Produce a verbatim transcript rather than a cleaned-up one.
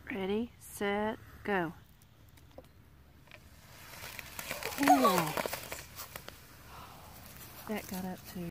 Ready, set, go. Cool. That got up too.